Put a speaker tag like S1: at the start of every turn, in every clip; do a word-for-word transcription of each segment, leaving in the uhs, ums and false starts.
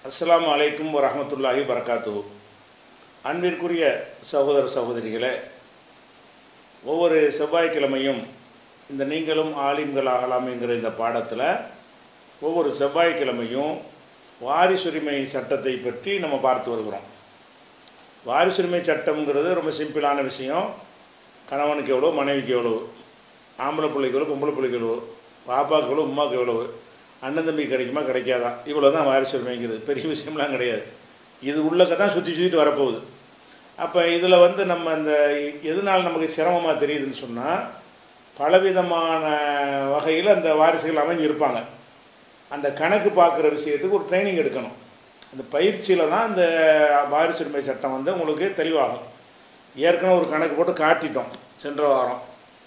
S1: அஸ்ஸலாமு அலைக்கும் வரஹ்மத்துல்லாஹி வபரகாத்துஹு. அன்பிற்குரிய சகோதர சகோதரிகளே, ஒவ்வொரு செவ்வாய்க்கிழமையும் இந்த நீங்களும் ஆலிம்கள் ஆகலாம்ங்கிற இந்த பாடத்தில் ஒவ்வொரு செவ்வாய்க்கிழமையும் வாரிசுரிமை சட்டத்தை பற்றி நம்ம பார்த்து வருகிறோம். வாரிசுரிமை சட்டம்ங்கிறது ரொம்ப சிம்பிளான விஷயம். கணவனுக்கு எவ்வளோ, மனைவிக்கு எவ்வளோ, ஆம்பளை பிள்ளைக்கு எவ்வளோ, பொம்பளை பிள்ளைக்கு எவ்வளோ, பாப்பாவுக்கு எவ்வளோ, உமாவுக்கு எவ்வளவு, அண்ணன் தம்பி கிடைக்குமா கிடைக்காதா, இவ்வளோ தான் வாரிசுரிமைங்கிறது. பெரிய விஷயம்லாம் கிடையாது. இது உள்ளக்க தான் சுற்றி சுற்றிட்டு வரப்போகுது. அப்போ இதில் வந்து நம்ம இந்த எதனால் நமக்கு சிரமமாக தெரியுதுன்னு சொன்னால், பலவிதமான வகையில் அந்த வாரிசுகள் அமைஞ்சு இருப்பாங்க. அந்த கணக்கு பார்க்குற விஷயத்துக்கு ஒரு ட்ரைனிங் எடுக்கணும். அந்த பயிற்சியில் தான் இந்த வாரிசுரிமை சட்டம் வந்து உங்களுக்கு தெளிவாகும். ஏற்கனவே ஒரு கணக்கு போட்டு காட்டிட்டோம் சென்ற வாரம்.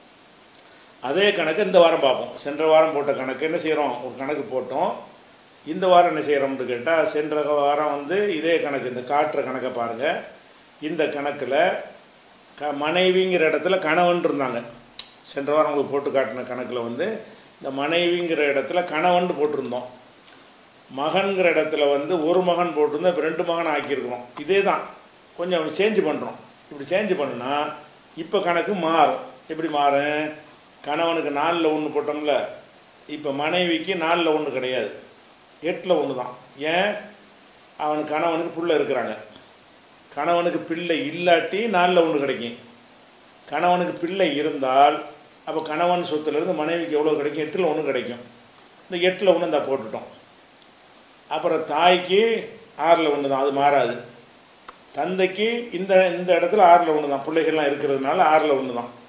S1: அதே கணக்கு இந்த வாரம் பார்ப்போம். சென்ற வாரம் போட்ட கணக்கு என்ன செய்கிறோம், ஒரு கணக்கு போட்டோம். இந்த வாரம் என்ன செய்கிறோம்னு கேட்டால், சென்ற வாரம் வந்து இதே கணக்கு, இந்த காட்டுற கணக்கை பாருங்கள். இந்த கணக்கில் க மனைவிங்கிற இடத்துல கணவன் இருந்தாங்க. சென்ற வாரம் உங்களுக்கு போட்டு காட்டின கணக்கில் வந்து இந்த மனைவிங்கிற இடத்துல கணவன் போட்டிருந்தோம். மகன்கிற இடத்துல வந்து ஒரு மகன் போட்டிருந்தோம். இப்போ ரெண்டு மகன் ஆக்கியிருக்கிறோம். இதே தான், கொஞ்சம் சேஞ்சு பண்ணுறோம். இப்படி சேஞ்சு பண்ணுனா இப்போ கணக்கு மாறும். எப்படி மாறும்? கணவனுக்கு நாலில் ஒன்று போட்டோம்ல, இப்போ மனைவிக்கு நாலில் ஒன்று கிடையாது, எட்டில் ஒன்று தான். ஏன்? அவனுக்கு கணவனுக்கு பிள்ளை இருக்கிறாங்க. கணவனுக்கு பிள்ளை இல்லாட்டி நாலில் ஒன்று கிடைக்கும். கணவனுக்கு பிள்ளை இருந்தால் அப்போ கணவன் சொத்துலேருந்து மனைவிக்கு எவ்வளோ கிடைக்கும்? எட்டில் ஒன்று கிடைக்கும். இந்த எட்டில் ஒன்று இந்த போட்டுட்டோம். அப்புறம் தாய்க்கு ஆறில் ஒன்று தான், அது மாறாது. தந்தைக்கு இந்த இந்த இடத்துல ஆறில் ஒன்று தான், பிள்ளைகள்லாம் இருக்கிறதுனால ஆறில் ஒன்று தான்.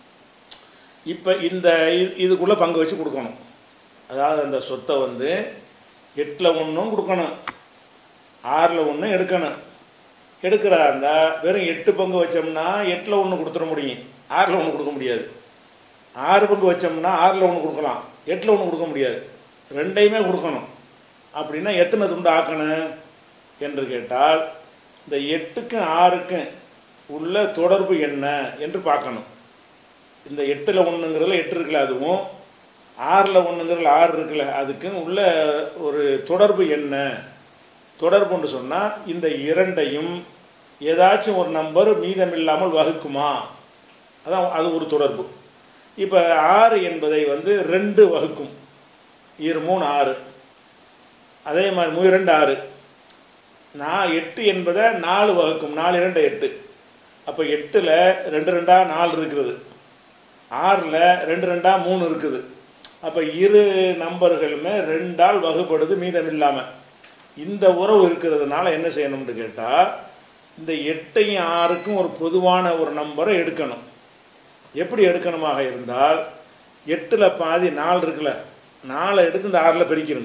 S1: இப்போ இந்த இதுக்குள்ளே பங்கு வச்சு கொடுக்கணும். அதாவது அந்த சொத்தை வந்து எட்டில் ஒன்றும் கொடுக்கணும், ஆறில் ஒன்று எடுக்கணும். எடுக்கிறா இருந்தால் வெறும் எட்டு பங்கு வச்சோம்னா எட்டில் ஒன்று கொடுத்துட முடியும், ஆறில் ஒன்று கொடுக்க முடியாது. ஆறு பங்கு வச்சோம்னா ஆறில் ஒன்று கொடுக்கலாம், எட்டில் ஒன்று கொடுக்க முடியாது. ரெண்டையுமே கொடுக்கணும். அப்படின்னா எத்தனை துண்டு ஆக்கணும் என்று கேட்டால், இந்த எட்டுக்கும் ஆறுக்கும் உள்ள தொடர்பு என்ன என்று பார்க்கணும். இந்த எட்டில் ஒன்றுங்கிறதுல எட்டு இருக்குல்ல, அதுவும் ஆறில் ஒன்றுங்கிறதுல ஆறு இருக்குல்ல, அதுக்கும் உள்ள ஒரு தொடர்பு என்ன? தொடர்புன்னு சொன்னால், இந்த இரண்டையும் ஏதாச்சும் ஒரு நம்பர் மீதம் இல்லாமல் வகுக்குமா, அதான் அது ஒரு தொடர்பு. இப்போ ஆறு என்பதை வந்து ரெண்டு வகுக்கும். இரு மூணு ஆறு, அதே மாதிரி மூ இரண்டு ஆறு. நான் எட்டு என்பதை நாலு வகுக்கும், நாலு இரண்டு எட்டு. அப்போ எட்டில் ரெண்டு ரெண்டாக நாலு இருக்கிறது, ஆறில் ரெண்டு ரெண்டாக மூணு இருக்குது. அப்போ இரு நம்பர்களுமே ரெண்டால் வகுப்படுது மீதம் இல்லாமல். இந்த உறவு இருக்கிறதுனால என்ன செய்யணும்னு கேட்டால், இந்த எட்டையும் ஆறுக்கும் ஒரு பொதுவான ஒரு நம்பரை எடுக்கணும். எப்படி எடுக்கணுமாக இருந்தால், எட்டில் பாதி நாலு இருக்குல்ல, நாலை எடுத்து இந்த ஆறில் பிரிக்கிறங்க.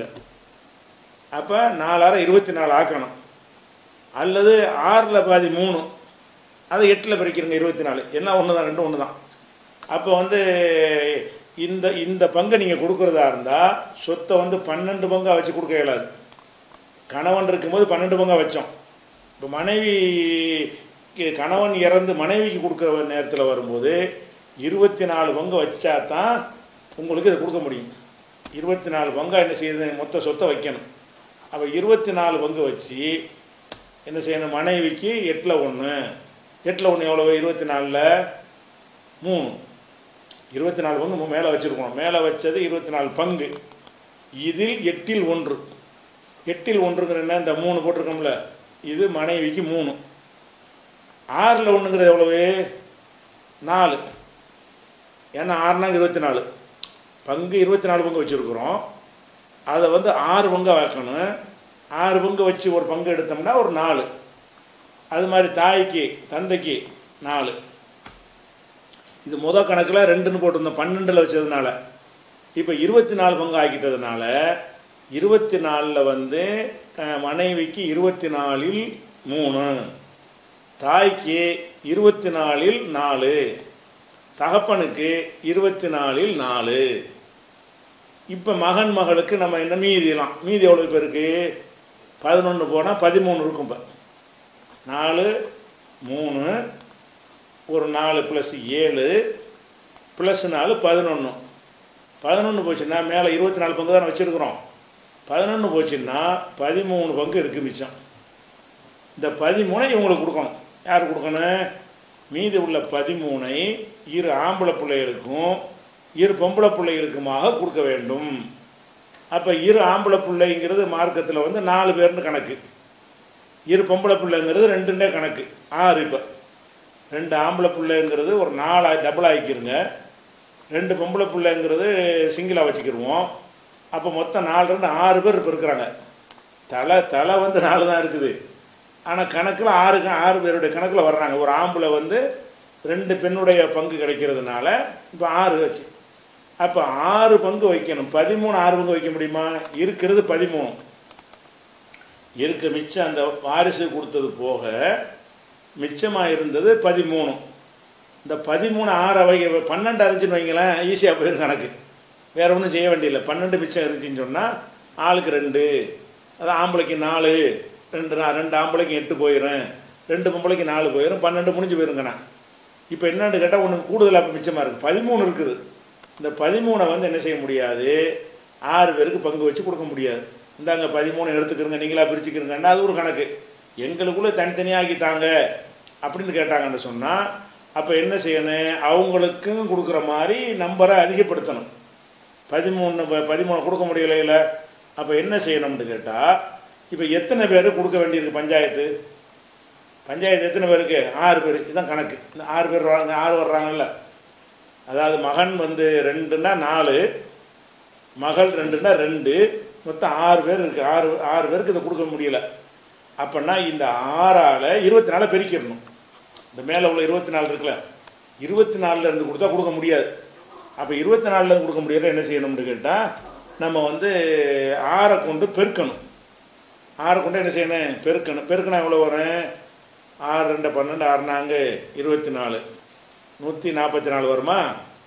S1: அப்போ நாலாயிரம் இருபத்தி நாலு ஆக்கணும். அல்லது ஆறில் பாதி மூணு, அதை எட்டில் பிரிக்கிறங்க இருபத்தி நாலு, என்ன ஒன்று தான், ரெண்டு ஒன்று தான். அப்போ வந்து இந்த இந்த பங்கை நீங்கள் கொடுக்குறதா இருந்தால் சொத்தை வந்து பன்னெண்டு பங்காக வச்சு கொடுக்க இயலாது. கணவன் இருக்கும்போது பன்னெண்டு பங்காக வச்சோம். இப்போ மனைவி கணவன் இறந்து மனைவிக்கு கொடுக்குற நேரத்தில் வரும்போது இருபத்தி நாலு பங்கு வச்சா தான் உங்களுக்கு இதை கொடுக்க முடியும். இருபத்தி நாலு பங்காக என்ன செய்யுது, மொத்த சொத்தை வைக்கணும். அப்போ இருபத்தி நாலு பங்கு வச்சு என்ன செய்யணும், மனைவிக்கு எட்டில் ஒன்று, எட்டில் ஒன்று எவ்வளோ, இருபத்தி நாலில் மூணு, இருபத்தி நாலு பங்கு மேலே வச்சுருக்கணும். மேலே வச்சது இருபத்தி நாலு பங்கு. இதில் எட்டில் ஒன்று, எட்டில் ஒன்றுங்கிற என்ன, இந்த மூணு போட்டிருக்கோம்ல, இது மனைவிக்கு மூணு. ஆறில் ஒன்றுங்கிறது எவ்வளவு, நாலு. ஏன்னா ஆறுனாங்க இருபத்தி நாலு பங்கு, இருபத்தி நாலு பங்கு வச்சுருக்குறோம். அதை வந்து ஆறு பங்காக வைக்கணும். ஆறு பங்கு வச்சு ஒரு பங்கு எடுத்தோம்னா ஒரு நாலு. அது மாதிரி தாய்க்கு தந்தைக்கு நாலு. இது முதல் கணக்கில் ரெண்டுன்னு போட்டிருந்தோம், பன்னெண்டில் வச்சதுனால. இப்போ இருபத்தி நாலு பங்கு ஆக்கிட்டதுனால இருபத்தி நாலில் வந்து மனைவிக்கு இருபத்தி நாலில் மூணு, தாய்க்கு இருபத்தி நாலில் நாலு, தகப்பனுக்கு இருபத்தி நாலில் நாலு. இப்போ மகன் மகளுக்கு நம்ம என்ன மீதிலாம், மீதி எவ்வளோ பேருக்கு, பதினொன்று போனால் பதிமூணு இருக்கும். இப்போ நாலு மூணு, ஒரு நாலு ப்ளஸ் ஏழு ப்ளஸ் நாலு பதினொன்று. பதினொன்று போச்சுன்னா மேலே இருபத்தி நாலு பங்கு தானே வச்சுருக்குறோம். பதினொன்று போச்சுன்னா பதிமூணு பங்கு இருக்குது மிச்சம். இந்த பதிமூணை இவங்களுக்கு கொடுக்கணும். யார் கொடுக்கணும்? மீதி உள்ள பதிமூணை இரு ஆம்பளை பிள்ளைகளுக்கும் இரு பொம்பளை பிள்ளைகளுக்குமாக கொடுக்க வேண்டும். அப்போ இரு ஆம்பளை பிள்ளைங்கிறது மார்க்கத்தில் வந்து நாலு பேர்னு கணக்கு, இரு பொம்பளை பிள்ளைங்கிறது ரெண்டுண்டே கணக்கு, ஆறு. இப்போ ரெண்டு ஆம்பளை பிள்ளைங்கிறது ஒரு நாலு டபுள் ஆகிக்கிருங்க, ரெண்டு பொம்பளை பிள்ளைங்கிறது சிங்கிளாக வச்சுக்கிடுவோம். அப்போ மொத்தம் நாலு ரெண்டு ஆறு பேர் இப்போ இருக்கிறாங்க. தலை தலை வந்து நாலு தான் இருக்குது, ஆனால் கணக்கில் ஆறு ஆறு பேருடைய கணக்கில் வர்றாங்க. ஒரு ஆம்பளை வந்து ரெண்டு பெண்ணுடைய பங்கு கிடைக்கிறதுனால இப்போ ஆறு வச்சு, அப்போ ஆறு பங்கு வைக்கணும். பதிமூணு ஆறு பங்கு வைக்க முடியுமா? இருக்கிறது பதிமூணு, இருக்க மிச்சம் அந்த வாரிசு கொடுத்தது போக மிச்சமாக இருந்தது பதிமூணு. இந்த பதிமூணு ஆறு வைக்க பன்னெண்டு அரிஞ்சுன்னு வைங்களேன், ஈஸியாக போயிடும் கணக்கு, வேறு ஒன்றும் செய்ய வேண்டியதில்லை. பன்னெண்டு மிச்சம் இருந்துச்சின்னு சொன்னால் ஆளுக்கு ரெண்டு, அது ஆம்பளைக்கு நாலு, ரெண்டு ரெண்டு ஆம்பளைக்கு எட்டு போயிடும், ரெண்டு பொம்பளைக்கு நாலு போயிடும், பன்னெண்டு முடிஞ்சு போயிருங்கண்ணா. இப்போ என்னென்னு கேட்டால் ஒன்று கூடுதலாக இப்போ மிச்சமாக இருக்குது, பதிமூணு இருக்குது. இந்த பதிமூணை வந்து என்ன செய்ய முடியாது, ஆறு பேருக்கு பங்கு வச்சு கொடுக்க முடியாது. இந்தாங்க பதிமூணு எடுத்துக்கிறங்க, நீங்களாக பிரிச்சுக்கிறங்கன்னா அது ஒரு கணக்கு. எங்களுக்குள்ளே தனித்தனியாகி தாங்க அப்படின்னு கேட்டாங்கன்னு சொன்னால் அப்போ என்ன செய்யணும், அவங்களுக்கும் கொடுக்குற மாதிரி நம்பரை அதிகப்படுத்தணும். பதிமூணு பதிமூணு கொடுக்க முடியலையில அப்போ என்ன செய்யணும்னு கேட்டால், இப்போ எத்தனை பேர் கொடுக்க வேண்டியிருக்கு பஞ்சாயத்து? பஞ்சாயத்து எத்தனை பேருக்கு? ஆறு பேர். இதுதான் கணக்கு. இந்த ஆறு பேர் வராங்க, ஆறு வர்றாங்கல்ல, அதாவது மகன் வந்து ரெண்டுன்னா நாலு, மகள் ரெண்டுன்னா ரெண்டு, மொத்தம் ஆறு பேர் இருக்குது. ஆறு ஆறு பேருக்கு இதை கொடுக்க முடியல. அப்படின்னா இந்த ஆறால் இருபத்தி நாலு பெருக்கிடணும். இந்த மேலே உள்ள இருபத்தி நாலு இருக்குல்ல, இருபத்தி நாலில் இருந்து கொடுத்தா கொடுக்க முடியாது. அப்போ இருபத்தி நாலில் கொடுக்க முடியல என்ன செய்யணும்னு கேட்டால், நம்ம வந்து ஆறை கொண்டு பெருக்கணும். ஆறை கொண்டு என்ன செய்யணும், பெருக்கணும். பெருக்கணும் எவ்வளோ வரும்? ஆறு ரெண்டு பன்னெண்டு, ஆறு நான்கு இருபத்தி நாலு, நூற்றி நாற்பத்தி நாலு வருமா?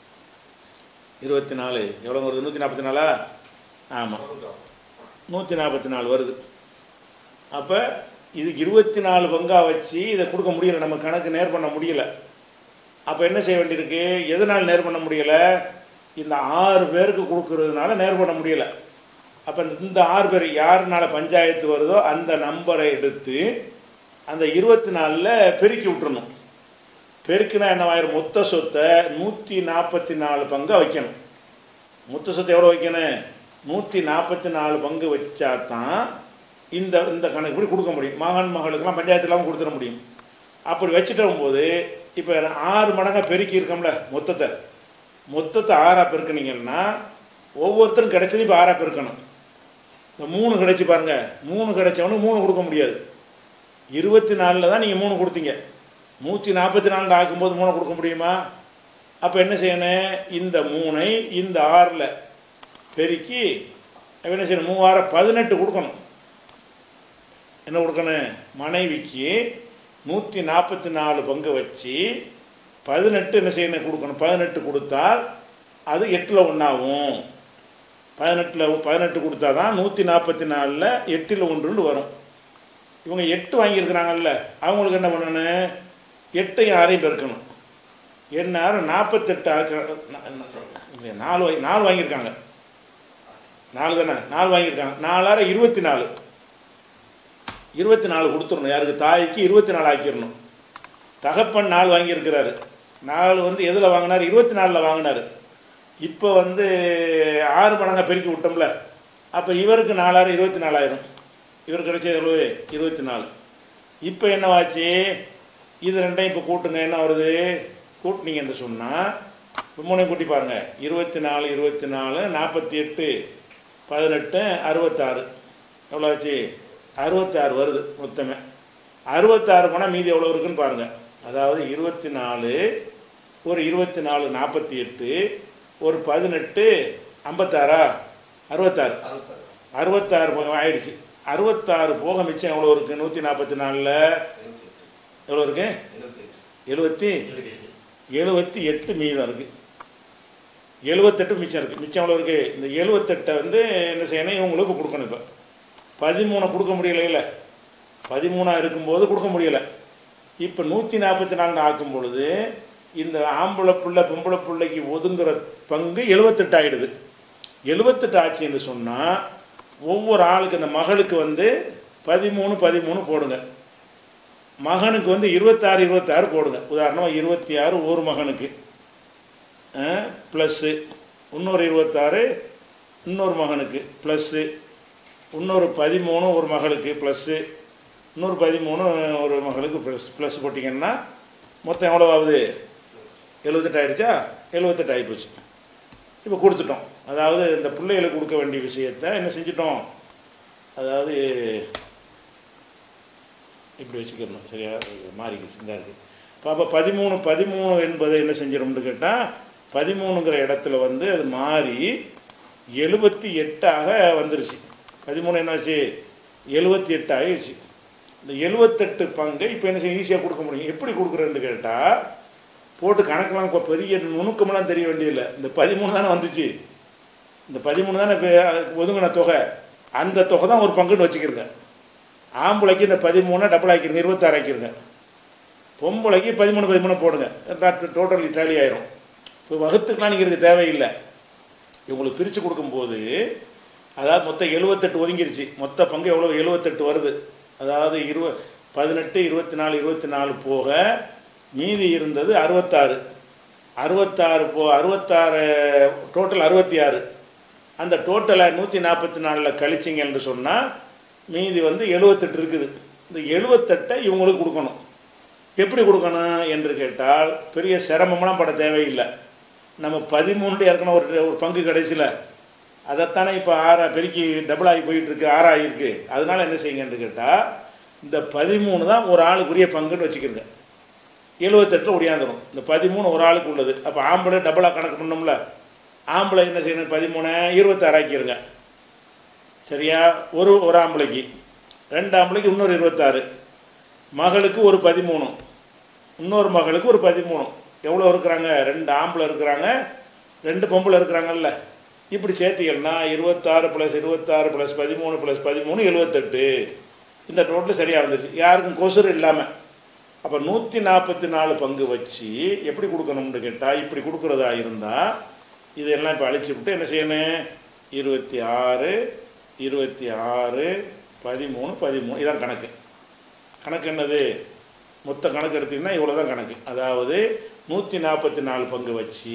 S1: இருபத்தி நாலு எவ்வளோ வருது? நூற்றி நாற்பத்தி நாலா? ஆமாம், நூற்றி நாற்பத்தி நாலு வருது. அப்போ இதுக்கு இருபத்தி நாலு பங்காக வச்சு இதை கொடுக்க முடியலை, நம்ம கணக்கு நேர் பண்ண முடியலை. அப்போ என்ன செய்ய வேண்டியிருக்கு, எதனால் நேர் பண்ண முடியலை? இந்த ஆறு பேருக்கு கொடுக்கறதுனால நேர் பண்ண முடியலை. அப்போ இந்த ஆறு பேர் யாருனால பஞ்சாயத்து வருதோ அந்த நம்பரை எடுத்து அந்த இருபத்தி நாலில் பெருக்கி விட்டுறணும். பெருக்கினா என்னவாயிரும், மொத்த சொத்தை நூற்றி நாற்பத்தி நாலு பங்காக வைக்கணும். மொத்த சொத்தை எவ்வளோ வைக்கணும்? நூற்றி நாற்பத்தி நாலு பங்கு வச்சா தான் இந்த இந்த கணக்கு படி கொடுக்க முடியும். மகன் மகளுக்கெல்லாம் பஞ்சாயத்துலாம் கொடுத்துட முடியும். அப்படி வச்சுட்டு போது இப்போ ஆறு மடங்காக பெருக்கி இருக்கோம்ல, மொத்தத்தை மொத்தத்தை ஆறாக பெருக்கினீங்கன்னா ஒவ்வொருத்தரும் கிடைச்சது இப்போ ஆறாக பெருக்கணும். இந்த மூணு கிடைச்சி பாருங்கள், மூணு கிடைச்சவனுக்கு மூணு கொடுக்க முடியாது. இருபத்தி நாலில் தான் நீங்கள் மூணு கொடுத்தீங்க, நூற்றி நாற்பத்தி நாலு ஆக்கும்போது மூணு கொடுக்க முடியுமா? அப்போ என்ன செய்யணும், இந்த மூணை இந்த ஆறில் பெருக்கி என்ன செய்யணும், மூவாயிரம் பதினெட்டு கொடுக்கணும். என்ன கொடுக்கணும், மனைவிக்கு நூற்றி நாற்பத்தி நாலு பங்கு வச்சு பதினெட்டு என்ன செய்யணும் கொடுக்கணும். பதினெட்டு கொடுத்தால் அது எட்டில் ஒன்றாகும். பதினெட்டில் பதினெட்டு கொடுத்தா தான் நூற்றி நாற்பத்தி நாலில் எட்டில் ஒன்றுன்னு வரும். இவங்க எட்டு வாங்கியிருக்கிறாங்கல்ல, அவங்களுக்கு என்ன பண்ணணும், எட்டையும் ஆறையும் பெருக்கணும். என்ன நாற்பத்தெட்டு நாலு நாலு வாங்கியிருக்காங்க, நாலு தானே, நாலு வாங்கியிருக்காங்க. நாலாயிரம் இருபத்தி நாலு இருபத்தி நாலு கொடுத்துடணும். யாருக்கு, தாய்க்கு இருபத்தி நாலு ஆக்கிடணும். தகப்பன் நாலு வாங்கியிருக்கிறாரு, நாலு வந்து எதில் வாங்கினார், இருபத்தி நாலில் வாங்கினார். இப்போ வந்து ஆறு மடங்காக பெருக்கி விட்டோம்ல, அப்போ இவருக்கு நாலாயிரம் இருபத்தி நாலாயிரம், இவர் கிடைச்சது எவ்வளவு, இருபத்தி நாலு. இப்போ என்னவாச்சு, இது ரெண்டையும் இப்போ கூட்டுங்க, என்ன வருது, கூட்டினீங்கன்னு சொன்னால் இப்போ மூணு கூட்டி பாருங்கள், இருபத்தி நாலு இருபத்தி நாலு நாற்பத்தி எட்டு பதினெட்டு அறுபத்தாறு, எவ்வளோ ஆச்சு, அறுபத்தாறு வருது மொத்தமே. அறுபத்தாறு போனால் மீதி எவ்வளோ இருக்குன்னு பாருங்கள். அதாவது இருபத்தி நாலு ஒரு இருபத்தி நாலு நாற்பத்தி எட்டு ஒரு பதினெட்டு ஐம்பத்தாறா, அறுபத்தாறு அறுபத்தாறு போக ஆயிடுச்சு. அறுபத்தாறு போக மிச்சம் எவ்வளோ இருக்குது, நூற்றி நாற்பத்தி நாலில் எவ்வளோ இருக்கு, எழுபத்தி எழுபத்தி எட்டு மீதம் இருக்குது. எழுபத்தெட்டு மிச்சம் இருக்குது. மிச்சம் எவ்வளோ இருக்குது, இந்த எழுபத்தெட்டை வந்து என்ன செய்யணும், இவங்களுக்கு கொடுக்கணும். இப்போ பதிமூணை கொடுக்க முடியலை, இல்லை பதிமூணாக இருக்கும்போது கொடுக்க முடியலை. இப்போ நூற்றி நாற்பத்தி நாலு ஆக்கும் பொழுது இந்த ஆம்பளை பிள்ளை பொம்பளை பிள்ளைக்கு ஒதுங்குற பங்கு எழுபத்தெட்டு ஆகிடுது. எழுபத்தெட்டு ஆச்சு என்று சொன்னால் ஒவ்வொரு ஆளுக்கு அந்த மகளுக்கு வந்து பதிமூணு பதிமூணு போடுங்க, மகனுக்கு வந்து இருபத்தாறு இருபத்தாறு போடுங்க. உதாரணமாக இருபத்தி ஆறு ஒரு மகனுக்கு ப்ளஸ்ஸு, இன்னொரு இருபத்தாறு இன்னொரு மகனுக்கு ப்ளஸ்ஸு, இன்னொரு பதிமூணு ஒரு மகளுக்கு ப்ளஸ்ஸு, இன்னொரு பதிமூணு ஒரு மகளுக்கு ப்ளஸ் ப்ளஸ் போட்டிங்கன்னா மொத்தம் எவ்வளோ ஆகுது? எழுபத்தெட்டு ஆகிடுச்சா? எழுபத்தெட்டு ஆகி போச்சு. இப்போ கொடுத்துட்டோம். அதாவது இந்த பிள்ளைகளுக்கு கொடுக்க வேண்டிய விஷயத்தை என்ன செஞ்சிட்டோம்? அதாவது இப்படி வச்சுக்கணும், சரியா? மாறிக்கிச்சு இந்த இருக்குது. இப்போ அப்போ பதிமூணு பதிமூணு என்பதை என்ன செஞ்சிடணும்னு கேட்டால், பதிமூணுங்கிற இடத்துல வந்து அது மாறி எழுபத்தி எட்டாக வந்துருச்சு. பதிமூணு என்னாச்சு? எழுபத்தி எட்டு ஆகிடுச்சு. இந்த எழுபத்தெட்டு பங்கை இப்போ என்ன செய்ய ஈஸியாக கொடுக்க முடியும். எப்படி கொடுக்குறேன்னு கேட்டால், போட்டு கணக்கெலாம் இப்போ பெரிய நுணுக்கமெல்லாம் தெரிய வேண்டியதில்லை. இந்த பதிமூணு தானே வந்துச்சு, இந்த பதிமூணு தானே ஒதுங்கின தொகை, அந்த தொகை தான் ஒரு பங்குன்னு வச்சுக்கிறங்க. ஆம்பளைக்கு இந்த பதிமூணை டபுள் ஆக்கிருங்க, இருபத்தாறு ஆக்கிருங்க. பொம்பளைக்கு பதிமூணு பதிமூணு போடுங்க, டோட்டல் இட்டாலி ஆயிரும். இப்போ வகுத்துக்கெலாம் நீங்கள் இருக்க தேவையில்லை. இவங்களுக்கு பிரித்து கொடுக்கும்போது அதாவது மொத்தம் எழுபத்தெட்டு ஒதுங்கிருச்சு. மொத்த பங்கு எவ்வளோ? எழுபத்தெட்டு வருது. அதாவது இருவ பதினெட்டு இருபத்தி நாலு இருபத்தி நாலு போக மீதி இருந்தது அறுபத்தாறு. அறுபத்தாறு போ அறுபத்தாறு டோட்டல் அறுபத்தி ஆறு. அந்த டோட்டலை நூற்றி நாற்பத்தி நாலில் கழிச்சிங்கன்னு சொன்னால் மீதி வந்து எழுபத்தெட்டு இருக்குது. இந்த எழுபத்தெட்டை இவங்களுக்கு கொடுக்கணும். எப்படி கொடுக்கணும் என்று கேட்டால், பெரிய சிரமம்லாம் பட தேவையில்லை. நம்ம பதிமூணு ஏற்கனவே ஒரு ஒரு பங்கு கடைசியில் அதைத்தானே இப்போ ஆறா பெருக்கி டபுள் ஆகி போயிட்டுருக்கு, ஆறாகிருக்கு. அதனால் என்ன செய்யுங்கன்னு கேட்டால், இந்த பதிமூணு தான் ஒரு ஆளுக்குரிய பங்குன்னு வச்சுக்கிறங்க. எழுபத்தெட்டில் ஒடியாந்துடும். இந்த பதிமூணு ஒரு ஆளுக்கு உள்ளது. அப்போ ஆம்பளை டபுளாக கணக்கு பண்ணோம்ல, ஆம்பளை என்ன செய்யணும்? பதிமூணு இருபத்தாறு ஆக்கிடுங்க, சரியா? ஒரு ஒரு ஆம்பளைக்கு, ரெண்டு ஆம்பளைக்கு இன்னொரு இருபத்தாறு, மகளுக்கு ஒரு பதிமூணு, இன்னொரு மகளுக்கு ஒரு பதிமூணு. எவ்வளோ இருக்கிறாங்க? ரெண்டு ஆம்பளை இருக்கிறாங்க, ரெண்டு பொம்பளை இருக்கிறாங்கல்ல. இப்படி சேர்த்திங்கன்னா இருபத்தாறு ப்ளஸ் இருபத்தாறு ப்ளஸ் பதிமூணு ப்ளஸ் பதிமூணு எழுபத்தெட்டு. இந்த டோட்டல் சரியாக வந்துடுச்சு, யாருக்கும் கொசுறு இல்லாமல். அப்போ நூற்றி நாற்பத்தி நாலு பங்கு வச்சு எப்படி கொடுக்கணும்னு கேட்டால், இப்படி கொடுக்குறதா இருந்தால் இதெல்லாம் இப்போ அழிச்சு விட்டு என்ன செய்யணும்? இருபத்தி ஆறு இருபத்தி ஆறு பதிமூணு பதிமூணு இதான் கணக்கு. கணக்கு என்னது? மொத்த கணக்கு எடுத்திங்கன்னா இவ்வளோ தான் கணக்கு. அதாவது நூற்றி நாற்பத்தி நாலு பங்கு வச்சு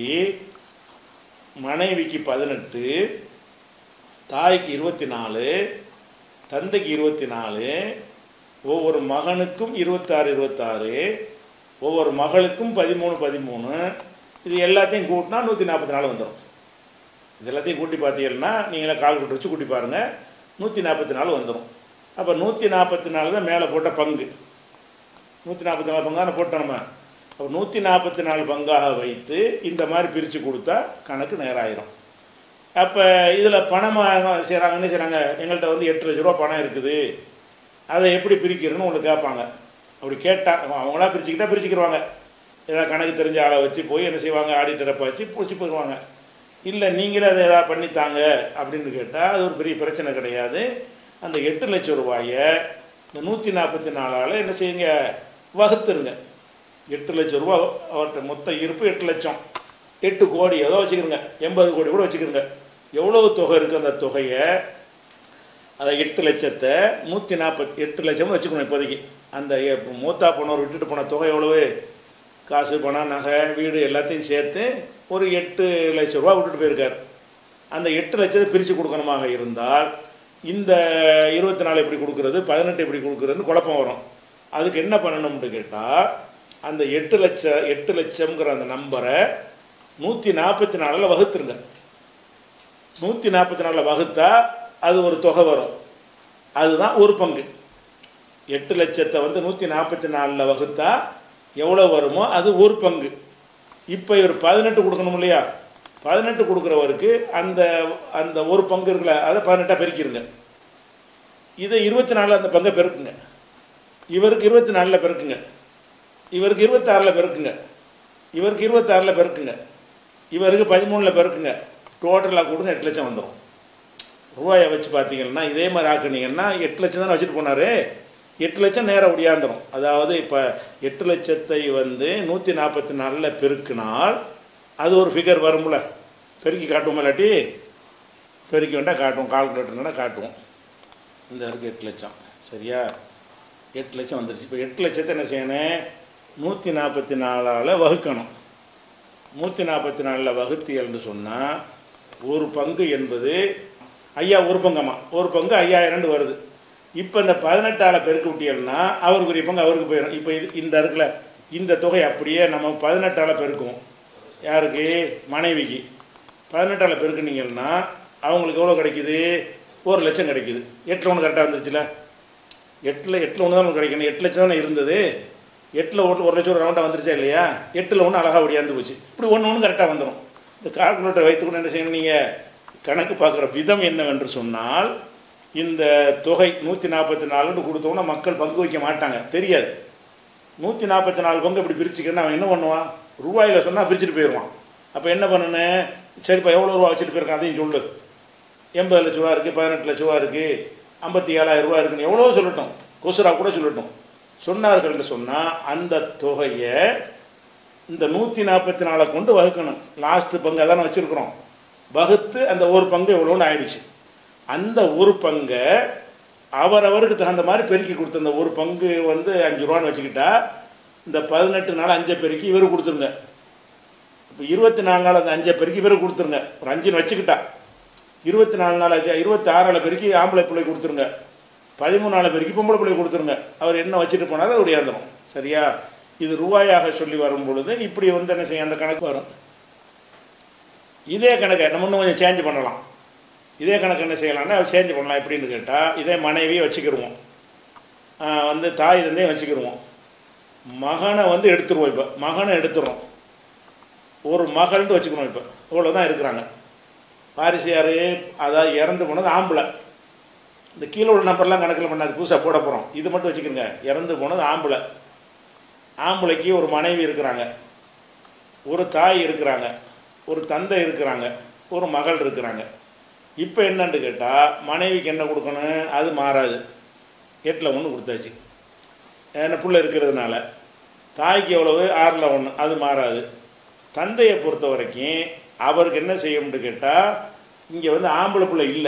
S1: மனைவிக்கு பதினெட்டு, தாய்க்கு இருபத்தி நாலு, தந்தைக்கு இருபத்தி நாலு, ஒவ்வொரு மகனுக்கும் இருபத்தாறு இருபத்தாறு, ஒவ்வொரு மகளுக்கும் பதிமூணு பதிமூணு. இது எல்லாத்தையும் கூட்டினா நூற்றி நாற்பத்தி நாலு வந்துடும். இது எல்லாத்தையும் கூட்டி பார்த்தீங்கன்னா நீங்களே கால் கூட்டி வச்சு கூட்டி பாருங்கள், நூற்றி நாற்பத்தி நாலு வந்துடும். அப்போ நூற்றி நாற்பத்தி நாலு தான் மேலே போட்ட பங்கு. நூற்றி நாற்பத்தி நாலு பங்கு தானே போட்டோம் நம்ம. அப்போ நூற்றி நாற்பத்தி நாலு பங்காக வைத்து இந்த மாதிரி பிரித்து கொடுத்தா கணக்கு நேராயிரும். அப்போ இதில் பணமாக செய்கிறாங்க, என்ன செய்கிறாங்க? எங்கள்கிட்ட வந்து எட்டு லட்ச ரூபா பணம் இருக்குது, அதை எப்படி பிரிக்கிறதுன்னு ஒன்று கேட்பாங்க. அப்படி கேட்டால் அவங்களா பிரிச்சுக்கிட்டால் பிரிச்சுக்கிடுவாங்க. ஏதாவது கணக்கு தெரிஞ்ச ஆளை வச்சு போய் என்ன செய்வாங்க? ஆடிட்டரை வச்சு பிடிச்சி போயிடுவாங்க. இல்லை நீங்களே அதை எதாவது பண்ணித்தாங்க அப்படின்னு கேட்டால் அது ஒரு பெரிய பிரச்சனை கிடையாது. அந்த எட்டு லட்சம் ரூபாயை இந்த நூற்றி நாற்பத்தி நாலால் என்ன செய்யுங்க? வகுத்துருங்க. எட்டு லட்சம் ரூபா அவர்கிட்ட மொத்த இருப்பு எட்டு லட்சம், எட்டு கோடி ஏதோ வச்சுக்கிறோங்க, எண்பது கோடி கூட வச்சுக்கிறோங்க. எவ்வளோ தொகை இருக்குது அந்த தொகையை, அதை எட்டு லட்சத்தை நூற்றி நாற்பத்தி எட்டு லட்சம்னு வச்சுக்கணும் இப்போதைக்கு. அந்த மூத்தா போனவர் விட்டுட்டு போன தொகை எவ்வளவு? காசு பணம் நகை வீடு எல்லாத்தையும் சேர்த்து ஒரு எட்டு லட்ச ரூபா விட்டுட்டு போயிருக்கார். அந்த எட்டு லட்சத்தை பிரித்து கொடுக்கணுமாக இருந்தால் இந்த இருபத்தி நாலு எப்படி கொடுக்குறது, பதினெட்டு எப்படி கொடுக்குறதுன்னு குழப்பம் வரும். அதுக்கு என்ன பண்ணணும்னு கேட்டால், அந்த எட்டு லட்சம் எட்டு லட்சம்ங்கிற அந்த நம்பரை நூற்றி நாற்பத்தி நாலில் வகுத்துருங்க. நூற்றி நாற்பத்தி நாலில் வகுத்தா அது ஒரு தொகை வரும், அதுதான் ஒரு பங்கு. எட்டு லட்சத்தை வந்து நூற்றி நாற்பத்தி நாலில் வகுத்தா எவ்வளோ வருமோ அது ஒரு பங்கு. இப்போ இவர் பதினெட்டு கொடுக்கணும் இல்லையா? பதினெட்டு கொடுக்குறவருக்கு அந்த அந்த ஒரு பங்கு இருக்குல்ல, அதை பதினெட்டாக பெருக்கிடுங்க. இதை இருபத்தி நாலில் அந்த பங்கை பெருக்குங்க. இவருக்கு இருபத்தி நாலில் பெருக்குங்க, இவருக்கு இருபத்தாறில் பெருக்குங்க, இவருக்கு இருபத்தாறில் பெருக்குங்க, இவருக்கு பதிமூணில் பெருக்குங்க. டோட்டலாக கொடுங்க எட்டு லட்சம் வந்துடும். ரூபாயை வச்சு பார்த்தீங்கன்னா இதே மாதிரி ஆக்குனீங்கன்னா எட்டு லட்சம் தானே வச்சுட்டு போனார், எட்டு லட்சம் நேராக ஒடியாந்துடும். அதாவது இப்போ எட்டு லட்சத்தை வந்து நூற்றி நாற்பத்தி நாலில் பெருக்கினால் அது ஒரு ஃபிகர் வரும்ல, பெருக்கி காட்டுவோம். இல்லாட்டி பெருக்கி வேண்டாம் காட்டுவோம், கால்குலேட்டர்னா காட்டுவோம். இந்த இருக்குது எட்டு லட்சம். சரியா, எட்டு லட்சம் வந்துருச்சு. இப்போ எட்டு லட்சத்தை என்ன செய்யணும், நூற்றி நாற்பத்தி நாலால் வகுக்கணும். நூற்றி நாற்பத்தி நாலில் வகுத்தியல்னு சொன்னால் ஒரு பங்கு என்பது ஐயா ஒரு பங்கம்மா, ஒரு பங்கு ஐயாயிரண்டு வருது. இப்போ இந்த பதினெட்டால் பெருக்க விட்டியல்னா அவருக்குரிய பங்கு அவருக்கு போயிடும். இப்போ இது இந்த இருக்குல்ல, இந்த தொகை அப்படியே நம்ம பதினெட்டால் பெருக்குவோம். யாருக்கு, மனைவிக்கு. பதினெட்டால் பெருக்குனீங்கன்னா அவங்களுக்கு எவ்வளோ கிடைக்குது, ஒரு லட்சம் கிடைக்குது. எட்டில் ஒன்று கரெக்டாக வந்துருச்சுல, எட்டில் எட்டில் ஒன்று தான் கிடைக்கணும். எட்டு லட்சம் தானே இருந்தது, எட்டில் ஒன்று ஒரு லட்சம் ஒரு ரவுண்டாக வந்துருச்சா இல்லையா, எட்டில் ஒன்று அழகாக ஒடியாந்து போச்சு. இப்படி ஒன்று ஒன்று கரெக்டாக வந்துடும். இந்த கால்குலேட்டர் வைத்துக்கொண்டு என்ன செய்யணும், நீங்கள் கணக்கு பார்க்குற விதம் என்னவென்று சொன்னால், இந்த தொகை நூற்றி நாற்பத்தி நாலுன்னு கொடுத்தோன்னா மக்கள் பங்கு வைக்க மாட்டாங்க, தெரியாது. நூற்றி நாற்பத்தி நாலு பங்கு இப்படி பிரிச்சுக்கன்னா அவன் என்ன பண்ணுவான், ரூபாயில் சொன்னால் பிரிச்சுட்டு போயிடுவான். அப்போ என்ன பண்ணணும், சரிப்பா எவ்வளோ ரூபா வச்சுட்டு போயிருக்கான் அதையும் சொல்லு. எண்பது லட்ச ரூபா இருக்குது, பதினெட்டு லட்ச ரூபா இருக்குது, ஐம்பத்தி ஏழாயிரம் ரூபா இருக்குன்னு எவ்வளோ சொல்லட்டும், கொசுரா கூட சொல்லட்டும். சொன்னார்கள்னு சொன்னால் அந்த தொகையை இந்த நூற்றி நாற்பத்தி நாலை கொண்டு வகுக்கணும். லாஸ்ட்டு பங்கு அதானே வச்சுருக்குறோம், வகுத்து அந்த ஒரு பங்கு எவ்வளோன்னு ஆயிடுச்சு. அந்த ஒரு பங்கை அவரவருக்கு தகுந்த மாதிரி பெருக்கி கொடுத்த அந்த ஒரு பங்கு வந்து அஞ்சு ரூபான்னு வச்சுக்கிட்டா இந்த பதினெட்டு நாள் அஞ்சை பெருக்கி இவருக்கு கொடுத்துருங்க. இப்போ இருபத்தி நாலு நாள் அந்த அஞ்சை பெருக்கி இவருக்கு கொடுத்துருங்க. ஒரு அஞ்சுன்னு வச்சுக்கிட்டா இருபத்தி நாலு நாள் அஞ்சு இருபத்தி ஆறால் பெருக்கி ஆம்பளை பிள்ளை கொடுத்துருங்க, பதிமூணு நாள் பெருக்கி பொம்பளை பிள்ளை கொடுத்துருங்க. அவர் என்ன வச்சுட்டு போனாலும் அது ஒடியாந்துடும். சரியா, இது ரூபாயாக சொல்லி வரும் பொழுது இப்படி வந்து என்ன செய்ய அந்த கணக்கு வரும். இதே கணக்கை நம்ம இன்னும் கொஞ்சம் சேஞ்ச் பண்ணலாம். இதே கணக்கு என்ன செய்யலாம்னா சேஞ்ச் பண்ணலாம். எப்படின்னு கேட்டால், இதே மனைவியை வச்சுக்கிடுவோம், வந்து தாய் தந்தையும் வச்சுக்கிடுவோம், மகனை வந்து எடுத்துருவோம். இப்போ மகனை எடுத்துடுறோம், ஒரு மகள்னு வச்சுக்கணும். இப்போ இவ்வளோ தான் இருக்கிறாங்க. வாரிசியார் அதாவது இறந்து போனது ஆம்பளை. இந்த கீழே உள்ள நம்பர்லாம் கணக்கில் பண்ணாது, புதுசாக போட போகிறோம். இது மட்டும் வச்சுக்கிறோங்க, இறந்து போனது ஆம்பளை. ஆம்பளைக்கு ஒரு மனைவி இருக்கிறாங்க, ஒரு தாய் இருக்கிறாங்க, ஒரு தந்தை இருக்கிறாங்க, ஒரு மகள் இருக்கிறாங்க. இப்போ என்னன்னு கேட்டால், மனைவிக்கு என்ன கொடுக்கணும், அது மாறாது. எட்டில் ஒன்று கொடுத்தாச்சு, ஏன்னா புள்ள இருக்கிறதுனால. தாய்க்கு எவ்வளவு, ஆறில் ஒன்று, அது மாறாது. தந்தையை பொறுத்த வரைக்கும் அவருக்கு என்ன செய்யணும்னு கேட்டால், இங்கே வந்து ஆம்பளை பிள்ளை இல்லை,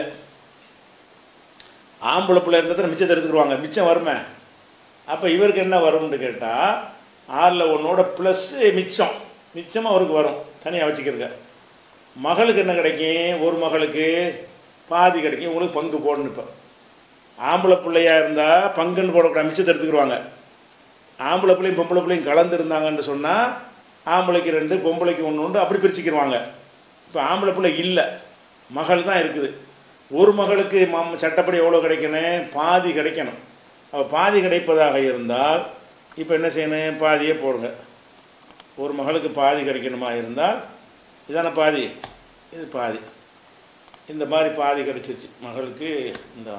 S1: ஆம்பளை பிள்ளை இருந்ததை மிச்சத்தை எடுத்துக்கிடுவாங்க, மிச்சம் வருமே. அப்போ இவருக்கு என்ன வரும்னு கேட்டால், ஆறில் ஒன்றோட ப்ளஸ்ஸு மிச்சம், மிச்சமாக அவருக்கு வரும், தனியாக வச்சுக்கிறங்க. மகளுக்கு என்ன கிடைக்கும், ஒரு மகளுக்கு பாதி கிடைக்கும், உங்களுக்கு பங்கு போடணும். இப்போ ஆம்பளை பிள்ளையாக இருந்தால் பங்குன்னு போடக்கூடாது, மிச்சத்தை எடுத்துக்கிடுவாங்க. ஆம்பளை பிள்ளையும் பொம்பளை பிள்ளையும் கலந்துருந்தாங்கன்னு சொன்னால் ஆம்பளைக்கு ரெண்டு பொம்பளைக்கு ஒன்று உண்டு, அப்படி பிரிச்சுக்கிடுவாங்க. இப்போ ஆம்பளை பிள்ளை இல்லை, மகள் தான் இருக்குது. ஒரு மகளுக்கு மம் சட்டப்படி எவ்வளோ கிடைக்கணும், பாதி கிடைக்கணும். அப்போ பாதி கிடைப்பதாக இருந்தால் இப்போ என்ன செய்யணும், பாதியே போடுங்க. ஒரு மகளுக்கு பாதி கிடைக்கணுமா இருந்தால் இதான பாதி, இது பாதி, இந்த மாதிரி பாதி கிடைச்சிருச்சு மகளுக்கு. இந்த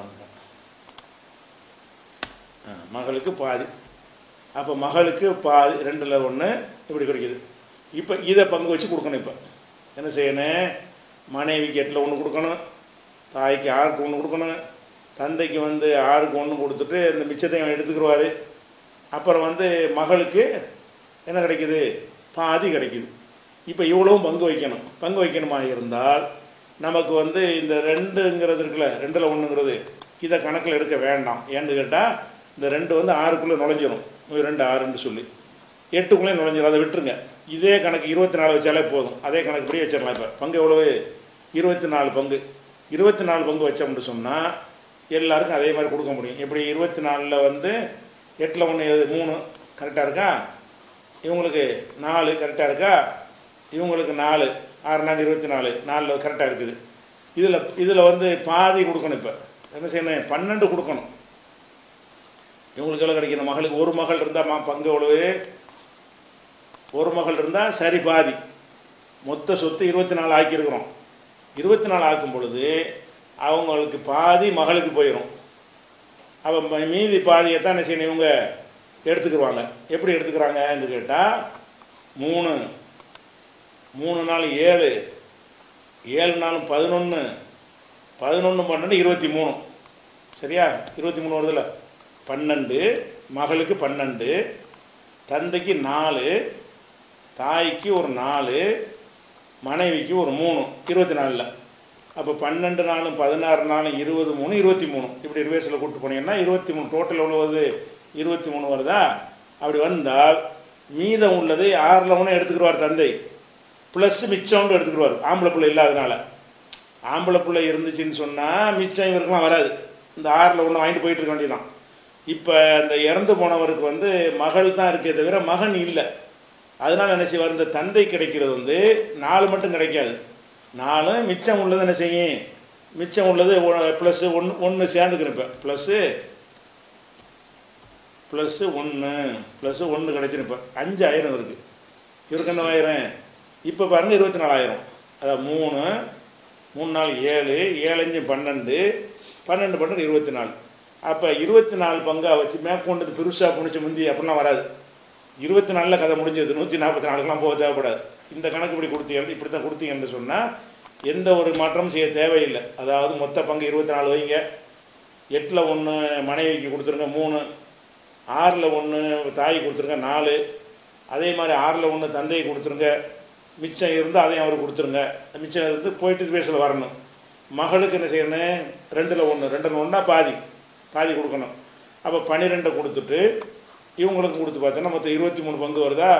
S1: மகளுக்கு பாதி, அப்போ மகளுக்கு பாதி, ரெண்டில் ஒன்று இப்படி கிடைக்கிது. இப்போ இதை பங்கு வச்சு கொடுக்கணும். இப்போ என்ன செய்யணும், மனைவிக்கு எட்டில் ஒன்று கொடுக்கணும், தாய்க்கு ஆறுக்கு ஒன்று கொடுக்கணும், தந்தைக்கு வந்து ஆறுக்கு ஒன்று கொடுத்துட்டு இந்த மிச்சத்தையும் எடுத்துக்கிடுவார். அப்புறம் வந்து மகளுக்கு என்ன கிடைக்கிது, பாதி கிடைக்கிது. இப்போ இவ்வளவும் பங்கு வைக்கணும். பங்கு வைக்கணுமா இருந்தால் நமக்கு வந்து இந்த ரெண்டுங்கிறது இருக்குல்ல, ரெண்டில் ஒன்றுங்கிறது இதை கணக்கில் எடுக்க வேண்டாம். ஏன்னு கேட்டால் இந்த ரெண்டு வந்து ஆறுக்குள்ளே நுழைஞ்சிடும், ரெண்டு ஆறுன்னு சொல்லி எட்டுக்குள்ளே நுழைஞ்சிடும், அதை விட்டுருங்க. இதே கணக்கு இருபத்தி நாலு வச்சாலே போதும், அதே கணக்குப்படி வச்சிடலாம். இப்போ பங்கு எவ்வளவு, இருபத்தி நாலு பங்கு. இருபத்தி நாலு பங்கு வச்சோம்னு சொன்னால் எல்லாருக்கும் அதே மாதிரி கொடுக்க முடியும். எப்படி இருபத்தி நாலில் வந்து எட்டில் ஒன்று மூணு கரெக்டாக இருக்கா, இவங்களுக்கு நாலு கரெக்டாக இருக்கா, இவங்களுக்கு நாலு, ஆறு நாங்கள் இருபத்தி நாலு, நாலில் கரெக்டாக இருக்குது. இதில் இதில் வந்து பாதி கொடுக்கணும். இப்போ என்ன செய்யணும், பன்னெண்டு கொடுக்கணும். இவங்களுக்கு எவ்வளோ கிடைக்கணும், மகளுக்கு ஒரு மகள் இருந்தால் மா பங்கு எவ்வளவு, ஒரு மகள் இருந்தால் சரி பாதி. மொத்த சொத்து இருபத்தி நாலு ஆக்கியிருக்கிறோம். இருபத்தி நாலு ஆக்கும் பொழுது அவங்களுக்கு பாதி மகளுக்கு போயிடும். அப்போ மீதி பாதியை தான் என்ன செய்யணும், இவங்க எடுத்துக்கிடுவாங்க. எப்படி எடுத்துக்கிறாங்கன்னு கேட்டால், மூணு மூணு நாள் ஏழு, ஏழு நாளும் பதினொன்று, பதினொன்று பன்னெண்டு இருபத்தி மூணு. சரியா, இருபத்தி மூணு வருதுல்ல, பன்னெண்டு, மகளுக்கு பன்னெண்டு, தந்தைக்கு நாலு, தாய்க்கு ஒரு நாலு, மனைவிக்கு ஒரு மூணு, இருபத்தி நாலில். அப்போ பன்னெண்டு நாளும் பதினாறு நாளும் இருபது மூணு இருபத்தி மூணு இப்படி ரிவேர்ஸில் கூப்பிட்டு போனீங்கன்னா இருபத்தி மூணு டோட்டல் எவ்வளோ வருது? இருபத்தி மூணு வருதா? அப்படி வந்தால் மீதம் உள்ளதை ஆறில் ஒன்று எடுத்துக்கிடுவார் தந்தை, ப்ளஸ் மிச்சம் எடுத்துக்கிடுவார். ஆம்பளை பிள்ளை இல்லாதனால. ஆம்பளை பிள்ளை இருந்துச்சுன்னு சொன்னால் மிச்சம் இவருக்குலாம் வராது. இந்த ஆறில் ஒன்று வாங்கிட்டு போயிட்டு இருக்க வேண்டியதான். இப்போ இந்த இறந்து போனவருக்கு வந்து மகள் தான் இருக்கே தவிர மகன் இல்லை. அதனால் என்ன செய்வார்? இந்த தந்தை கிடைக்கிறது வந்து நாலு மட்டும் கிடைக்காது. நாலு மிச்சம் உள்ளது என்ன செய்யும்? மிச்சம் உள்ளது ப்ளஸ்ஸு ஒன்று ஒன்று சேர்ந்துக்கணும். இப்போ ப்ளஸ்ஸு ப்ளஸ்ஸு ஒன்று ப்ளஸ்ஸு ஒன்று கிடைச்சிருப்ப அஞ்சாயிரம் இருக்குது. இவருக்கு என்ன ஆயிரம்? இப்போ பாருங்கள் இருபத்தி நாலாயிரம். அதான் மூணு மூணு நாலு ஏழு ஏழு அஞ்சு பன்னெண்டு பன்னெண்டு பன்னெண்டு இருபத்தி நாலு. அப்போ இருபத்தி நாலு பங்காக வச்சு மேற்கொண்டது பெருசாக புணிச்சு முந்தி அப்படிலாம் வராது. இருபத்தி நாலில் கதை முடிஞ்சது. நூற்றி நாற்பத்தி நாலுக்கெலாம் போக தேவைப்படாது. இந்த கணக்கு இப்படி கொடுத்தீங்க, இப்படி தான் கொடுத்தீங்கன்னு சொன்னால் எந்த ஒரு மாற்றமும் செய்ய தேவையில்லை. அதாவது மொத்த பங்கு இருபத்தி நாலு வைங்க. எட்டில் ஒன்று மனைவிக்கு கொடுத்துருங்க மூணு, ஆறில் ஒன்று தாய் கொடுத்துருங்க நாலு, அதே மாதிரி ஆறில் ஒன்று தந்தையை கொடுத்துருங்க, மிச்சம் இருந்தால் அதையும் அவருக்கு கொடுத்துருங்க. மிச்சம் இருந்து போயிட்டு பேசல வரணும். மகளுக்கு என்ன செய்யணும்? ரெண்டில் ஒன்று ரெண்டில் ஒன்றா பாதி பாதி கொடுக்கணும். அப்போ பன்னிரெண்டை கொடுத்துட்டு இவங்களுக்கு கொடுத்து பார்த்தோன்னா மொத்தம் இருபத்தி மூணு பங்கு வருதா?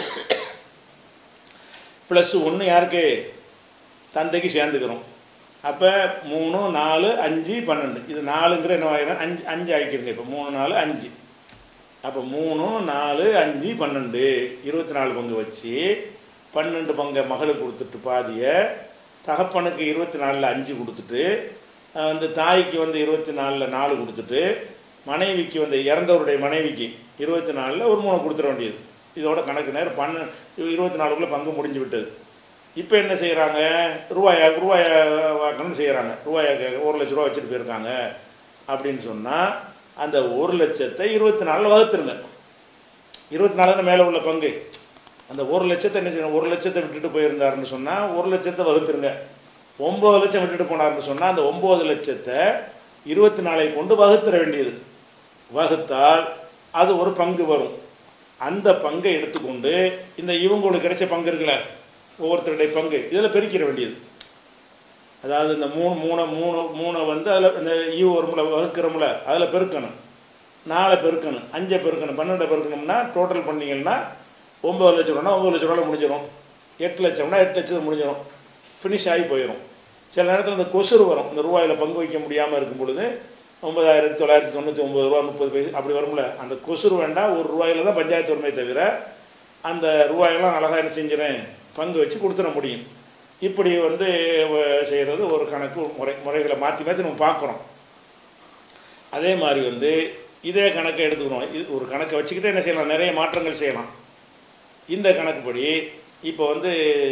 S1: ப்ளஸ் ஒன்று யாருக்கு? தந்தைக்கு சேர்ந்துக்கிறோம். அப்போ மூணு நாலு அஞ்சு பன்னெண்டு. இது நாலுங்கிற என்ன ஆகிடும்? அஞ்சு அஞ்சு ஆகிக்கிறங்க. இப்போ மூணு நாலு அஞ்சு. அப்போ மூணு நாலு அஞ்சு பன்னெண்டு இருபத்தி நாலு பங்கு வச்சு பன்னெண்டு பங்கை மகளுக்கு கொடுத்துட்டு பாதியை, தகப்பனுக்கு இருபத்தி நாலில் அஞ்சு கொடுத்துட்டு, வந்து தாய்க்கு வந்து இருபத்தி நாலில் நாலு கொடுத்துட்டு, மனைவிக்கு வந்து இறந்தவருடைய மனைவிக்கு இருபத்தி நாலில் ஒரு மூணு கொடுத்துட வேண்டியது. இதோட கணக்கு நேரம் பன்ன இருபத்தி நாலுக்குள்ளே பங்கு முடிஞ்சு விட்டது. இப்போ என்ன செய்கிறாங்க? ரூபாயா ரூபாயா வாக்கணும்னு செய்கிறாங்க. ரூபாயாக்கு ஒரு லட்ச ரூபா வச்சுட்டு போயிருக்காங்க அப்படின்னு சொன்னால் அந்த ஒரு லட்சத்தை இருபத்தி நாலில் வகுத்துருங்க. இருபத்தி நாலு தானே மேலே உள்ள பங்கு. அந்த ஒரு லட்சத்தை என்ன செய்யணும்? ஒரு லட்சத்தை விட்டுட்டு போயிருந்தாருன்னு சொன்னால் ஒரு லட்சத்தை வகுத்துருங்க. ஒம்பது லட்சம் விட்டுட்டு போனார்னு சொன்னால் அந்த ஒம்பது லட்சத்தை இருபத்தி நாலை கொண்டு வகுத்துற வேண்டியது. வகுத்தால் அது ஒரு பங்கு வரும். அந்த பங்கை எடுத்துக்கொண்டு இந்த இவங்களுக்கு கிடைச்ச பங்கு இருக்குல்ல, ஒவ்வொருத்தருடைய பங்கு, இதில் பெருக்கிற வேண்டியது. அதாவது இந்த மூணு மூணை மூணு மூணை வந்து அதில் இந்த ஈவு வரும்ல, வகுக்கிறோம்ல, அதில் பெருக்கணும். நாலை பெருக்கணும், அஞ்சை பெருக்கணும், பன்னெண்டை பெருக்கணும்னா டோட்டல் பண்ணிங்கன்னா ஒம்பது லட்ச ரூபானா ஒம்பது லட்ச ரூபாவில் முடிஞ்சிடும். எட்டு லட்சம்னா எட்டு லட்சம் முடிஞ்சிடும். ஃபினிஷ் ஆகி போயிடும். சில நேரத்தில் இந்த கொசுறு வரும். இந்த ரூபாயில் பங்கு வைக்க முடியாமல் இருக்கும் பொழுது ஒன்பதாயிரத்தி தொள்ளாயிரத்தி தொண்ணூற்றி ஒம்பது ரூபா முப்பது பைசா அப்படி வரும்ல, அந்த கொசுறு வேண்டாம். ஒரு ரூபாயில் தான் பஞ்சாயத்து வருமே தவிர அந்த ரூபாயெல்லாம் அழகாக என்ன செஞ்சிடறேன்? பங்கு வச்சு கொடுத்துட முடியும். இப்படி வந்து செய்கிறது ஒரு கணக்கு முறை முறைகளை மாற்றி மாற்றி நம்ம பார்க்குறோம். அதே மாதிரி வந்து இதே கணக்கை எடுத்துக்கணும். இது ஒரு கணக்கை வச்சுக்கிட்டே என்ன செய்யலாம்? நிறைய மாற்றங்கள் செய்யலாம். இந்த கணக்குப்படி இப்போ வந்து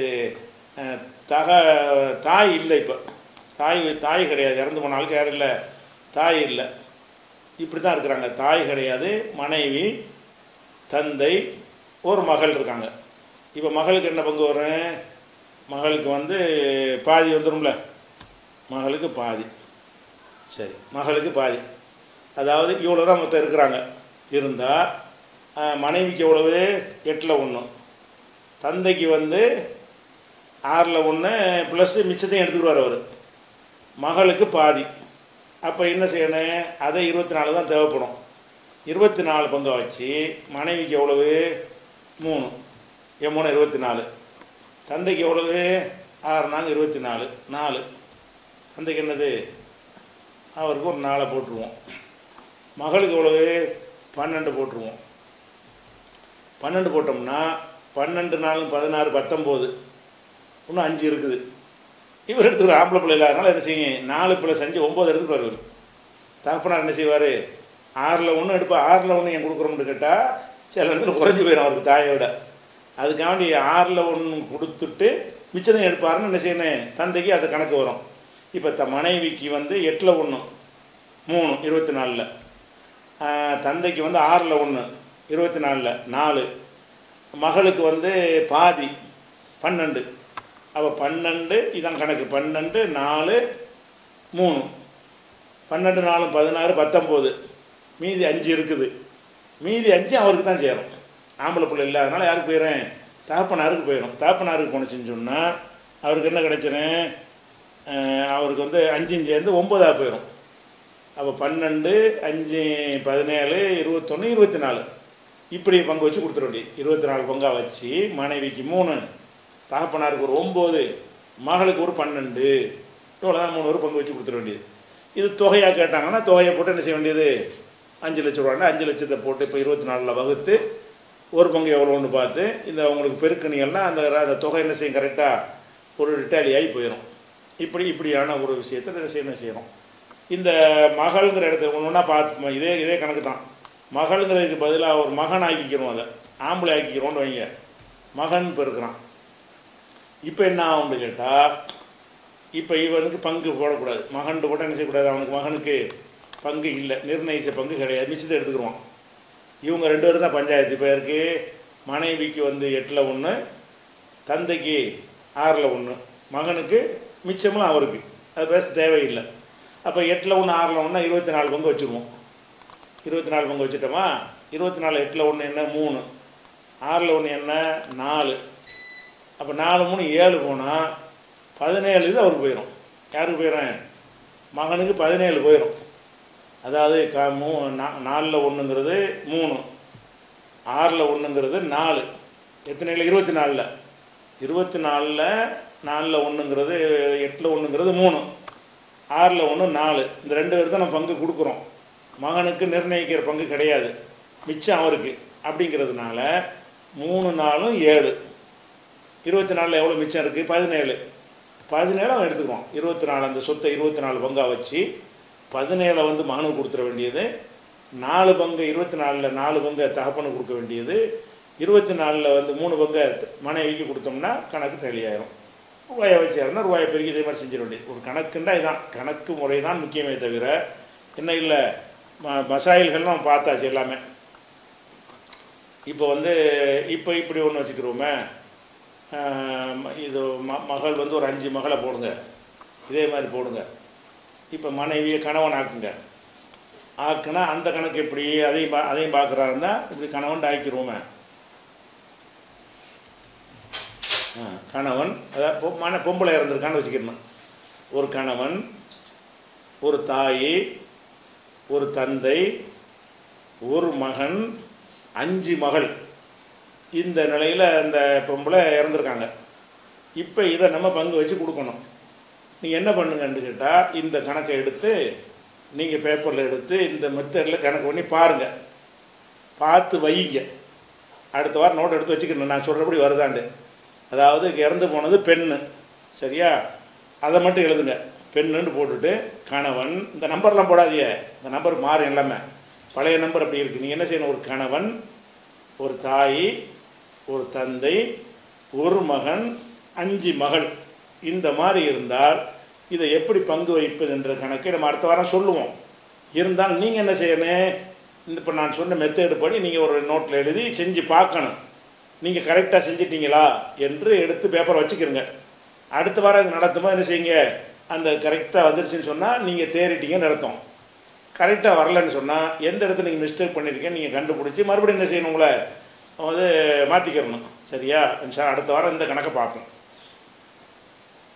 S1: தக தாய் இல்லை. இப்போ தாய் தாய் கிடையாது. இறந்து போன ஆளுக்கு யாரும் இல்லை, தாய் இல்லை. இப்படி தான் இருக்கிறாங்க. தாய் கிடையாது, மனைவி, தந்தை, ஒரு மகள் இருக்காங்க. இப்போ மகளுக்கு என்ன பங்கு வரும்? மகளுக்கு வந்து பாதி வந்துடும்ல. மகளுக்கு பாதி. சரி, மகளுக்கு பாதி. அதாவது இவ்வளோ தான் மொத்தம் இருக்கிறாங்க. இருந்தால் மனைவிக்கு எவ்வளவு? எட்டில் ஒன்று, தந்தைக்கு வந்து ஆறில் ஒன்று ப்ளஸ்ஸு மிச்சத்தையும் எடுத்துக்கிடுவார் அவர். மகளுக்கு பாதி. அப்போ என்ன செய்யணும்? அதை இருபத்தி நாலு தான் தேவைப்படும். இருபத்தி நாலு பங்கை வச்சு மனைவிக்கு எவ்வளவு? மூணு, என் மூணு இருபத்தி நாலு. தந்தைக்கு எவ்வளவு? ஆறு நாங்க இருபத்தி நாலு, நாலு. தந்தைக்கு என்னது? அவருக்கு ஒரு நாலை போட்டுருவோம். மகளுக்கு எவ்வளவு? பன்னெண்டு போட்டுருவோம். பன்னெண்டு போட்டோம்னா பன்னெண்டு நாலும் பதினாறு பத்தொம்போது, இன்னும் அஞ்சு இருக்குது. இவர் எடுத்துக்கிற ஆம்பளை பிள்ளை இல்லாதனால என்ன செய்யும்? நாலு பிள்ளை செஞ்சு ஒம்பது எடுத்துக்கிட்டு வருவார். தகப்பனார் என்ன செய்வார்? ஆறில் ஒன்று எடுப்பார். ஆறில் ஒன்று என் கொடுக்குறோம்னு கேட்டால் சில இடத்துல குறைஞ்சி போயிடும் அவருக்கு தாயோட. அதுக்காண்டி ஆறில் ஒன்று கொடுத்துட்டு மிச்சத்தையும் எடுப்பாருன்னு என்ன செய்யணும்? தந்தைக்கு அது கணக்கு வரும். இப்போ த மனைவிக்கு வந்து எட்டில் ஒன்று மூணு இருபத்தி நாலில், தந்தைக்கு வந்து ஆறில் ஒன்று இருபத்தி நாலில் நாலு, மகளுக்கு வந்து பாதி பன்னெண்டு. அப்போ பன்னெண்டு இதான் கணக்கு. பன்னெண்டு நாலு மூணு, பன்னெண்டு நாலு பதினாறு பத்தொம்போது, மீதி அஞ்சு இருக்குது. மீதி அஞ்சு அவருக்கு தான் சேரும். ஆம்பளை பிள்ளை இல்லை, அதனால் யாருக்கு போயிடும்? தகப்பனாருக்கு போயிடும். தகப்பனாருக்கு போணுச்சுன்னு சொன்னால் அவருக்கு என்ன கிடைச்சிடும்? அவருக்கு வந்து அஞ்சும் சேர்ந்து ஒம்பதாக போயிடும். அப்போ பன்னெண்டு அஞ்சு பதினேழு இருபத்தொன்று இருபத்தி நாலு இப்படி பங்கு வச்சு கொடுத்துட வேண்டியது. இருபத்தி நாலு பங்காக வச்சு மனைவிக்கு மூணு, தகப்பனாருக்கு ஒரு ஒம்பது, மகளுக்கு ஒரு பன்னெண்டு, இவ்வளோதான் மூணு ஒரு பங்கு வச்சு கொடுத்துட வேண்டியது. இது தொகையாக கேட்டாங்கன்னா தொகையை போட்டு என்ன செய்ய வேண்டியது, அஞ்சு லட்சம் ரூபான்னா அஞ்சு லட்சத்தை போட்டு இப்போ இருபத்தி நாலில் வகுத்து ஒரு பங்கு எவ்வளோன்னு பார்த்து இந்த உங்களுக்கு பெருக்கணிகள்னால் அந்த அந்த தொகை என்ன செய்யும் கரெக்டாக ஒரு ரிட்டாலி ஆகி போயிடும். இப்படி இப்படியான ஒரு விஷயத்தை என்ன செய்ய செய்யணும். இந்த மகள்ங்கிற இடத்துல ஒன்று ஒன்றா பார்த்து இதே இதே கணக்கு தான். மகள்ங்கிறதுக்கு பதிலாக ஒரு மகன் ஆக்கிக்கிறோம், அதை ஆம்பளை ஆக்கிக்கிறோன்னு வைங்க, மகன் பெருக்கிறான். இப்போ என்ன ஆகும்னு கேட்டால், இப்போ இவனுக்கு பங்கு போடக்கூடாது, மகன் போட்டால் என்ன செய்யக்கூடாது, அவனுக்கு மகனுக்கு பங்கு இல்லை, நிர்ணயிச்ச பங்கு கிடையாது, மிச்சத்தை எடுத்துக்கிடுவான். இவங்க ரெண்டு பேரும் தான் பஞ்சாயத்து. இப்போ இருக்கு மனைவிக்கு வந்து எட்டில் ஒன்று, தந்தைக்கு ஆறில் ஒன்று, மகனுக்கு மிச்சம்லாம் அவருக்கு, அது பேச தேவையில்லை. அப்போ எட்டில் ஒன்று ஆறில் ஒன்றா இருபத்தி நாலு பங்கு வச்சுருவோம். இருபத்தி நாலு பங்கு வச்சுட்டோமா, இருபத்தி நாலு எட்டில் ஒன்று என்ன மூணு, ஆறில் ஒன்று என்ன நாலு, அப்போ நாலு மூணு ஏழு போனால் பதினேழு இது அவருக்கு போயிடும். யாருக்கு போயிடும், மகனுக்கு பதினேழு போயிடும். அதாவது க மூ நா நாலில் ஒன்றுங்கிறது மூணு, ஆறில் ஒன்றுங்கிறது நாலு, எத்தனையில் இருபத்தி நாலில் இருபத்தி நாலில் நாலில் ஒன்றுங்கிறது எட்டில் ஒன்றுங்கிறது மூணு, ஆறில் ஒன்று நாலு, இந்த ரெண்டு பேர் தான் நம்ம பங்கு கொடுக்குறோம். மகனுக்கு நிர்ணயிக்கிற பங்கு கிடையாது, மிச்சம் அவருக்கு. அப்படிங்கிறதுனால மூணு நாலும் ஏழு, இருபத்தி நாலில் எவ்வளோ மிச்சம் இருக்குது, பதினேழு. பதினேழு அவன் எடுத்துக்குவான். இருபத்தி நாலு அந்த சொத்தை இருபத்தி நாலு பங்காக வச்சு பதினேழை வந்து மகனுக்கு கொடுத்துட வேண்டியது, நாலு பங்கு இருபத்தி நாலில் நாலு பங்கை தகப்பனுக்கு கொடுக்க வேண்டியது, இருபத்தி நாலில் வந்து மூணு பங்கை மனைவிக்கு கொடுத்தோம்னா கணக்கு டெலியாயிரும். ரூபாயை வச்சாருன்னா ரூபாயை பெருக்கி இதே மாதிரி செஞ்சிட வேண்டியது. ஒரு கணக்குண்டா இதுதான், கணக்கு முறை தான் முக்கியமே தவிர என்ன இல்லை. ம மசாயில்கள்லாம் பார்த்தாச்சு எல்லாமே. இப்போ வந்து இப்போ இப்படி ஒன்று வச்சுக்கிறோமே, இது ம மகள் வந்து ஒரு அஞ்சு மகளை போடுங்க, இதே மாதிரி போடுங்க. இப்போ மனைவியை கணவன் ஆக்குங்க, ஆக்குனா அந்த கணக்கு எப்படி அதையும் பா அதையும் பார்க்குறாருந்தா இப்படி கணவன் ஆக்கிடுவோமே. கணவன் அதாவது மன பொம்பளை இறந்துருக்கான்னு வச்சுக்கணும். ஒரு கணவன், ஒரு தாய், ஒரு தந்தை, ஒரு மகன், அஞ்சு மகள். இந்த நிலையில் அந்த பொம்பளை இறந்துருக்காங்க. இப்போ இதை நம்ம பங்கு வச்சு கொடுக்கணும். நீங்கள் என்ன பண்ணுங்கன்னு கேட்டால், இந்த கணக்கை எடுத்து நீங்கள் பேப்பரில் எடுத்து இந்த மெத்தடில் கணக்கு பண்ணி பாருங்கள், பார்த்து வைங்க. அடுத்த வாரம் நோட் எடுத்து வச்சுக்கணும், நான் சொல்கிறபடி வருதாண்டு. அதாவது இறந்து போனது பெண்ணு, சரியா, அதை மட்டும் எழுதுங்க. பெண்ணுன்னு போட்டுட்டு கணவன், இந்த நம்பர்லாம் போடாதீங்க, இந்த நம்பர் மாறும் எல்லாமே, பழைய நம்பர் அப்படி இருக்குது. நீங்கள் என்ன செய்யணும், ஒரு கணவன், ஒரு தாய், ஒரு தந்தை, ஒரு மகன், அஞ்சு மகள், இந்த மாதிரி இருந்தால் இதை எப்படி பங்கு வைப்பது என்ற கணக்கை நம்ம அடுத்த வாரம் சொல்லுவோம். இருந்தால் நீங்கள் என்ன செய்யணும், இந்த இப்போ நான் சொன்ன மெத்தேடு படி நீங்கள் ஒரு நோட்டில் எழுதி செஞ்சு பார்க்கணும். நீங்கள் கரெக்டாக செஞ்சிட்டிங்களா என்று எடுத்து பேப்பரை வச்சுக்கிறங்க. அடுத்த வாரம் இது நடத்தும்போது என்ன செய்யுங்க, அந்த கரெக்டாக வந்துருச்சுன்னு சொன்னால் நீங்கள் தேறிட்டீங்கன்னு அர்த்தம். கரெக்டாக வரலன்னு சொன்னால் எந்த இடத்துல நீங்கள் மிஸ்டேக் பண்ணியிருக்கீங்கன்னு நீங்கள் கண்டுபிடிச்சி மறுபடியும் என்ன செய்யணும், உங்களை வந்து மாற்றிக்கிறணும். சரியா, அடுத்த வாரம் இந்த கணக்கை பார்ப்போம்.